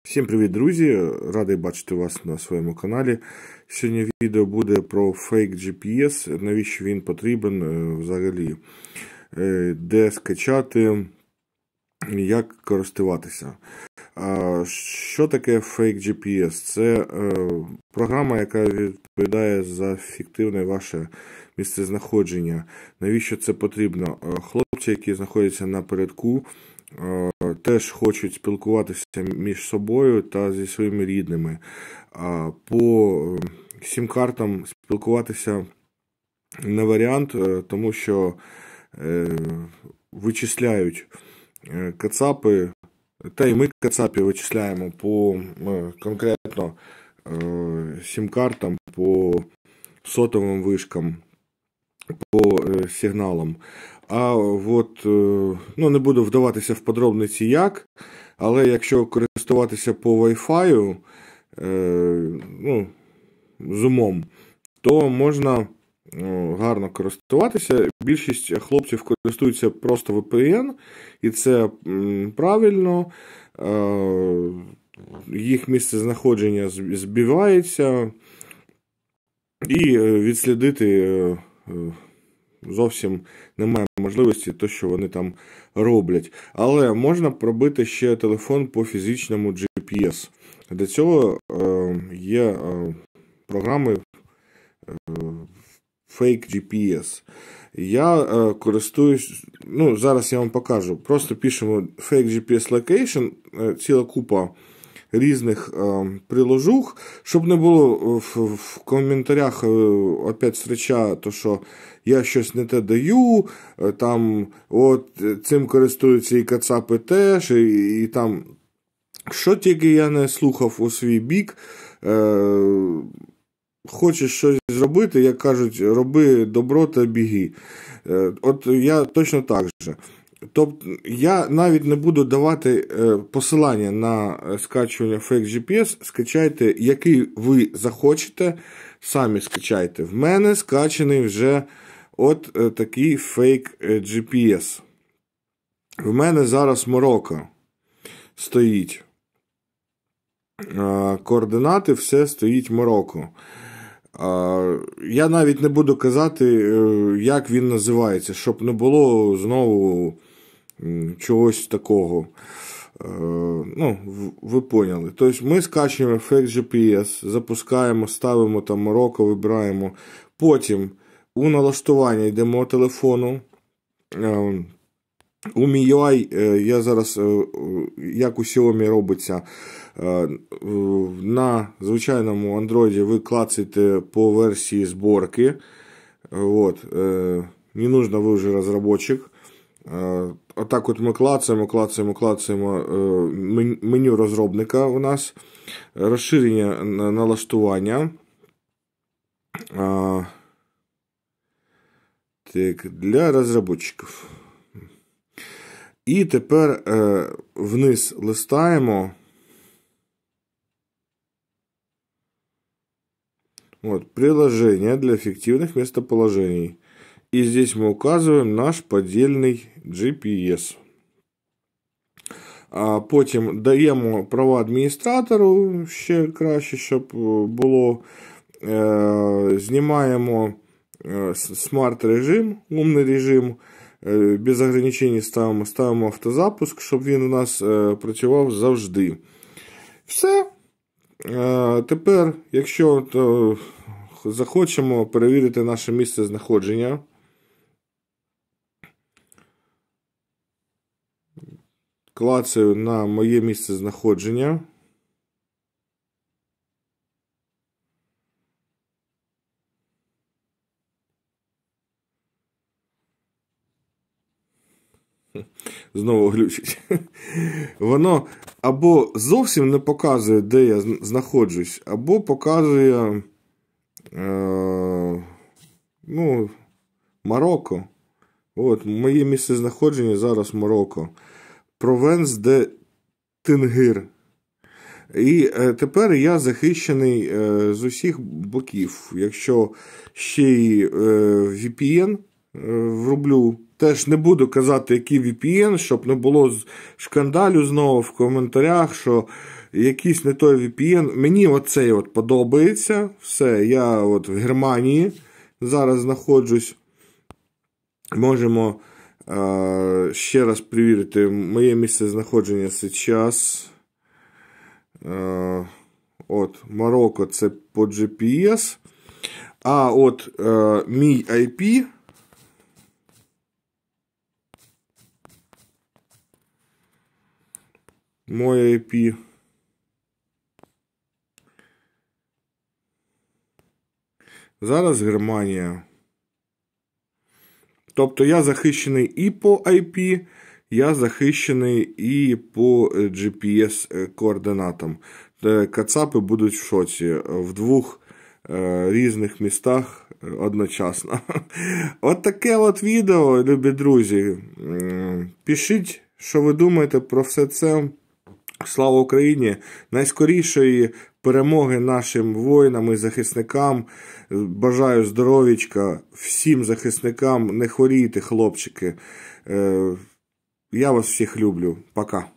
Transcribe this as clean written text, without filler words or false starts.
Всім привіт, друзі! Радий бачити вас на своєму каналі. Сьогодні відео буде про Fake GPS, навіщо він потрібен взагалі, де скачати, як користуватися. Що таке Fake GPS? Це програма, яка відповідає за фіктивне ваше місцезнаходження. Навіщо це потрібно? Хлопці, які знаходяться напередку, теж хочуть спілкуватися між собою та зі своїми рідними. По сім-картам спілкуватися не варіант, тому що вичисляють кацапи, та й ми кацапи вичисляємо по конкретно сім-картам, по сотовим вишкам, по сигналам. А от, не буду вдаватися в подробиці як, але якщо користуватися по Wi-Fi, з умом, то можна гарно користуватися. Більшість хлопців користуються просто VPN, і це правильно. Їх місце знаходження збивається, і відслідити зовсім немає можливості то, що вони там роблять. Але можна пробити ще телефон по фізичному GPS. Для цього є програми Fake GPS. Я користуюсь, зараз я вам покажу. Просто пишемо Fake GPS Location, ціла купа різних приложух, щоб не було в коментарях опять срача, то що я щось не те даю, там от цим користуються і кацапи теж, і там, що тільки я не слухав у свій бік, хочеш щось зробити, як кажуть, роби добро та біги. От я точно так же. Тобто я навіть не буду давати посилання на скачування Fake GPS, скачайте, який ви захочете, самі скачайте. В мене скачаний вже от такий Fake GPS. В мене зараз Марокко стоїть. Координати, все стоїть Марокко. Я навіть не буду казати, як він називається, щоб не було знову чогось такого. Ви поняли. Тобто ми скачуємо Fake GPS, запускаємо, ставимо там Марокко, вибираємо. Потім у налаштування йдемо телефону. У MIUI, я зараз, як у Xiaomi робиться, на звичайному Android ви клацаєте по версії зборки. Вот. Не нужно, ви вже розробник. Отак от ми клацаємо меню розробника у нас, розширення налаштування. Так, для розробників. І тепер вниз листаємо. Вот, приложение для фиктивных местоположений. И здесь мы указываем наш поддельный GPS. А потім даємо права адміністратору, ще краще, щоб було. Знімаємо смарт-режим, умний режим. Без ограничень ставимо автозапуск, щоб він у нас працював завжди. Все. Тепер, якщо захочемо перевірити наше місце знаходження, клацаю на моє місце знаходження. Знову глючить. Воно або зовсім не показує, де я знаходжусь, або показує Марокко. От, моє місце знаходження зараз Марокко. Провенс де Тингир. І тепер я захищений з усіх боків. Якщо ще й VPN врублю, теж не буду казати, який VPN, щоб не було шкандалю знову в коментарях, що якийсь не той VPN. Мені оцей от подобається. Все, я от в Германії зараз знаходжусь. Можемо ще раз перевірити моє місце знаходження зараз. От, Марокко це по GPS. А от мій IP. Моє IP. Зараз Германія. Тобто я захищений і по IP, я захищений і по GPS-координатам. Кацапи будуть в шоці. В двох різних містах одночасно. От таке от відео, любі друзі. Пишіть, що ви думаєте про все це. Слава Україні! Найскорішої перемоги нашим воїнам і захисникам. Бажаю здоров'ячка всім захисникам. Не хворійте, хлопчики. Я вас всіх люблю. Пока.